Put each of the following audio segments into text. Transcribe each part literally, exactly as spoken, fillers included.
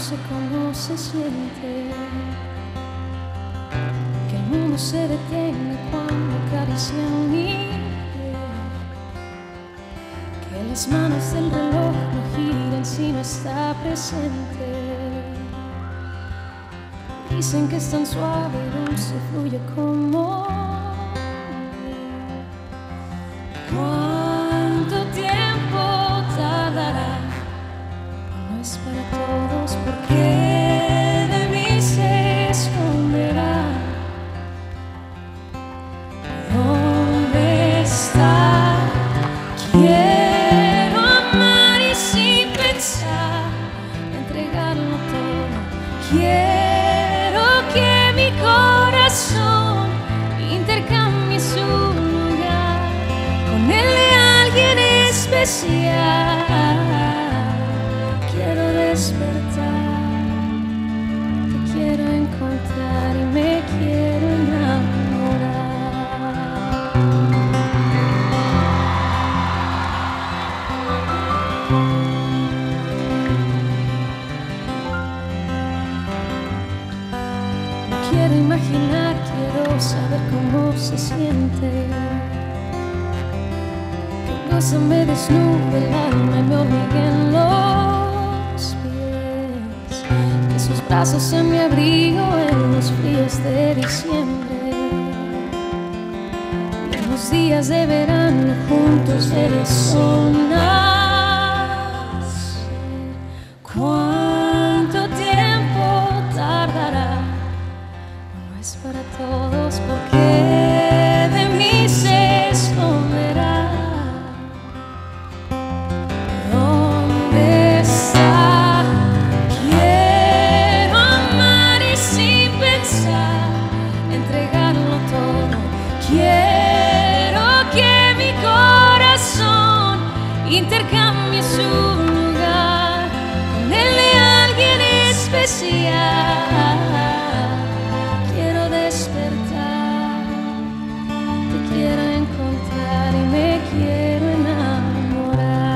sé cómo se siente que el mundo se detenga cuando acaricia mi piel, que las manos del reloj no giren si no está presente. Dicen que es tan suave y dulce, fluye como miel. ¿Cuánto tiempo tardará? No es para todos, porque de mí se esconderá. ¿Dónde está? Quiero amar y sin pensar entregarlo todo. Quiero que mi corazón intercambie su lugar con el de alguien especial. Quiero despertar, te quiero encontrar y me quiero enamorar. No quiero imaginar, quiero saber cómo se siente. Que goza me desnude el alma y me obliguen los pies. Que sus brazos sean mi abrigo en los fríos de diciembre. Y en los días de verano juntos ver el sol nacer. ¿Cuánto tiempo tardará? No es para todos, porque de mí se esconderá. ¿Dónde está? Quiero amar y sin pensar entregarlo todo. Quiero que mi corazón intercambie su lugar con el de alguien especial. Quiero despertar, te quiero encontrar y me quiero enamorar.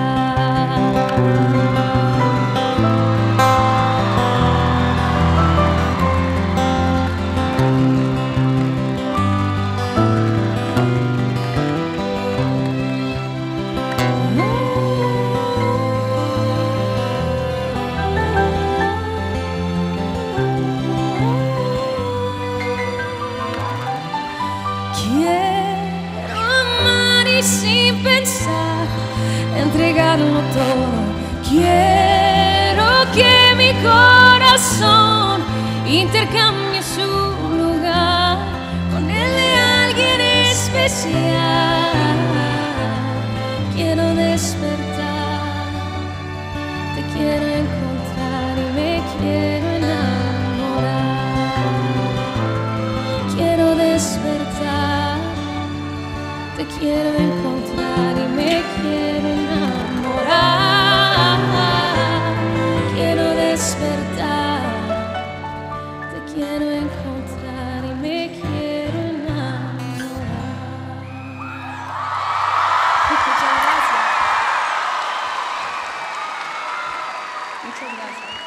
Quiero amar y sin pensar entregarlo todo. Quiero que mi corazón intercambie su lugar con el de alguien especial. Quiero despertar, te quiero encontrar y me quiero enamorar. Quiero despertar, te quiero encontrar y me quiero enamorar. Quiero despertar, te quiero encontrar y me quiero enamorar. Muchas gracias. Muchas gracias.